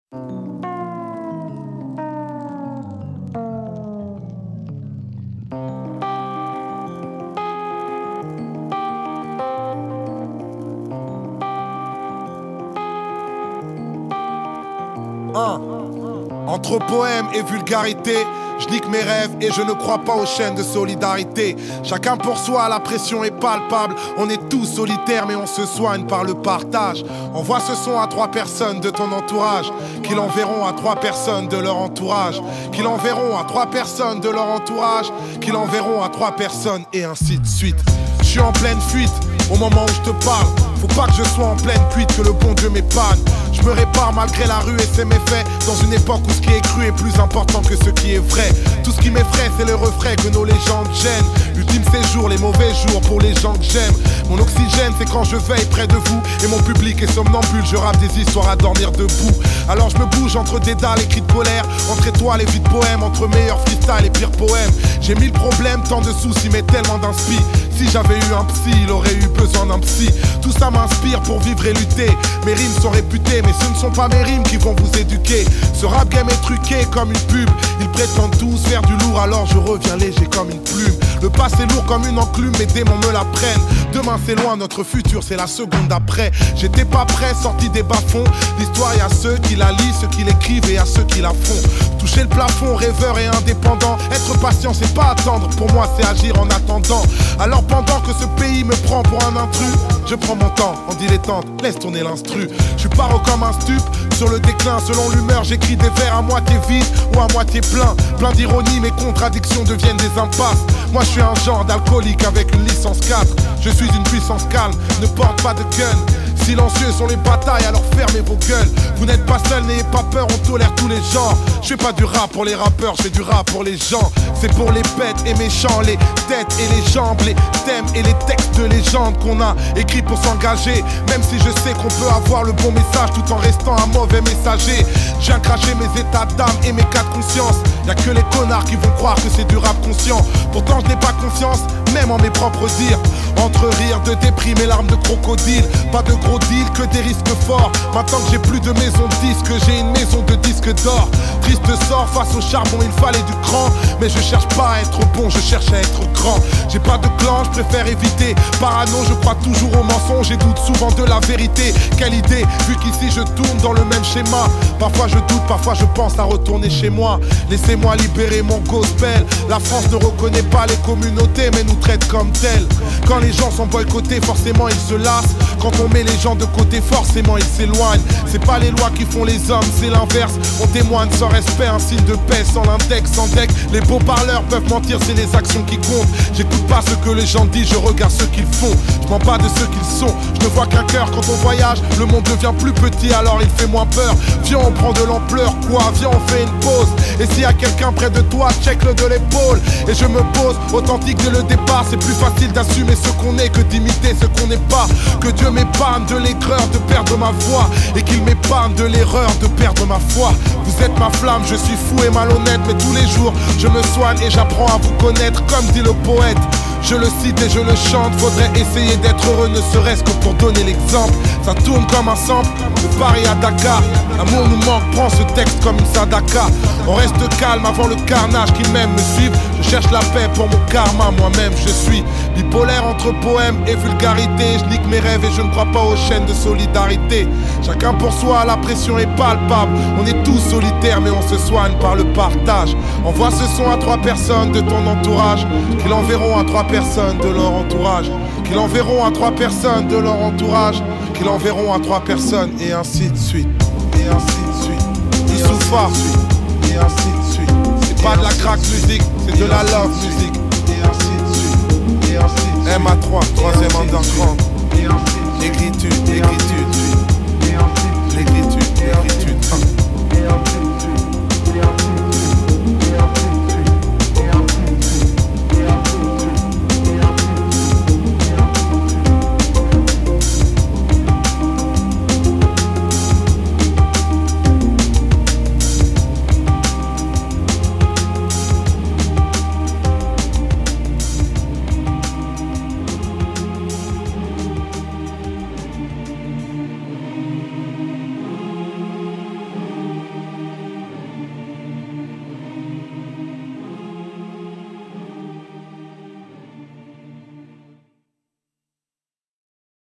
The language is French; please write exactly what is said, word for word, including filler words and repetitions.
Un. Entre poème et vulgarité, je nique mes rêves et je ne crois pas aux chaînes de solidarité. Chacun pour soi, la pression est palpable. On est tous solitaires mais on se soigne par le partage. Envoie ce son à trois personnes de ton entourage, qui l'enverront à trois personnes de leur entourage, qui l'enverront à trois personnes de leur entourage, qui l'enverront à trois personnes et ainsi de suite. Je suis en pleine fuite au moment où je te parle. Faut pas que je sois en pleine cuite, que le bon Dieu m'épargne. Je me répare malgré la rue et ses méfaits, dans une époque où ce qui est cru est plus important que ce qui est vrai. Tout ce qui m'effraie c'est le refrain que nos légendes gênent. Ultime séjour, les mauvais jours pour les gens que j'aime. Mon oxygène c'est quand je veille près de vous et mon public est somnambule. Je rappe des histoires à dormir debout. Alors je me bouge entre des dalles et cris de colère, entre étoiles et vies de poèmes, entre meilleurs freestyle et pires poèmes. J'ai mille problèmes, tant de soucis mais tellement d'inspi. Si j'avais eu un psy, il aurait eu besoin d'un psy. Tout ça m'inspire pour vivre et lutter. Mes rimes sont réputées, mais ce ne sont pas mes rimes qui vont vous éduquer. Ce rap game est truqué comme une pub. Ils prétendent tous faire du lourd, alors je reviens léger comme une plume. Le passé est lourd comme une enclume, mes démons me la prennent. Demain c'est loin, notre futur c'est la seconde d'après. J'étais pas prêt, sorti des bas-fonds. L'histoire y a ceux qui la lisent, ceux qui l'écrivent et à ceux qui la font. Toucher le plafond, rêveur et indépendant. Être patient c'est pas attendre, pour moi c'est agir en attendant. Alors pendant que ce pays me prend pour un intrus, je prends mon temps en dilettante, laisse tourner l'instru. Je suis paro comme un stup, sur le déclin selon l'humeur. J'écris des vers à moitié vides ou à moitié plein. Plein d'ironie, mes contradictions deviennent des impasses. Moi je suis un genre d'alcoolique avec une licence quatre. Je suis une puissance calme, ne porte pas de gun. Silencieux sont les batailles, alors fermez vos gueules. Vous n'êtes pas seul, n'ayez pas peur, on tolère tous les genres. Je fais pas du rap pour les rappeurs, je fais du rap pour les gens. C'est pour les bêtes et méchants, les têtes et les jambes, les thèmes et les textes de légende qu'on a écrits pour s'engager. Même si je sais qu'on peut avoir le bon message tout en restant un mauvais messager. Je viens cracher mes états d'âme et mes cas de conscience. Y'a que les connards qui vont croire que c'est du rap conscient. Pourtant je n'ai pas confiance, même en mes propres dires. Entre rire de déprime et larmes de crocodile. Pas de gros deal, que des risques forts. Maintenant que j'ai plus de maison de disques, j'ai une maison de disques d'or. Triste sort, face au charbon il fallait du cran. Mais je cherche pas à être bon, je cherche à être grand. J'ai pas de clan, je préfère éviter. Parano, je crois toujours aux mensonges et doute souvent de la vérité. Quelle idée, vu qu'ici je tourne dans le même schéma. Parfois je doute, parfois je pense à retourner chez moi. Laissez-moi libérer mon gospel. La France ne reconnaît pas les communautés mais nous traite comme telles. Quand les gens sont boycottés, forcément ils se lassent. Quand on met les gens de côté, forcément ils s'éloignent. C'est pas les lois qui font les hommes, c'est l'inverse. On témoigne sans respect, un signe de paix, sans l'index, sans deck. Les beaux parleurs peuvent mentir, c'est les actions qui comptent. J'écoute pas ce que les gens disent, je regarde ce qu'ils font. Je mens pas de ce qu'ils sont, je ne vois qu'un cœur. Quand on voyage, le monde devient plus petit, alors il fait moins peur. Viens on prend de l'ampleur, quoi, viens on fait une pause. Et s'il y a quelqu'un près de toi, check-le de l'épaule. Et je me pose, authentique dès le départ. C'est plus facile d'assumer ce qu'on est que d'imiter ce qu'on n'est pas. Que Dieu m'épargne de l'aigreur de perdre ma voix, et qu'il m'épargne de l'erreur de perdre ma foi. Vous êtes ma flamme, je suis fou et malhonnête, mais tous les jours je me soigne et j'apprends à vous connaître, comme dit le poète. Je le cite et je le chante, faudrait essayer d'être heureux, ne serait-ce que pour donner l'exemple. Ça tourne comme un sample, de Paris à Dakar. L'amour nous manque, prends ce texte comme une sadaka. On reste calme avant le carnage, qui m'aime me suivent. Je cherche la paix pour mon karma, moi-même je suis bipolaire entre poème et vulgarité. Je nique mes rêves et je ne crois pas aux chaînes de solidarité. Chacun pour soi, la pression est palpable. On est tous solitaires mais on se soigne par le partage. Envoie ce son à trois personnes de ton entourage, qui l'enverront à trois personnes de leur entourage, qui l'enverront à trois personnes de leur entourage, qui l'enverront à trois personnes et ainsi de suite. Et ainsi de suite. Youssoufa, et ainsi de suite. C'est pas de la crack musique, c'est de la love musique. Et ainsi de suite. Et ainsi de suite. M A trois, troisième underground. Écriture, écriture, écriture.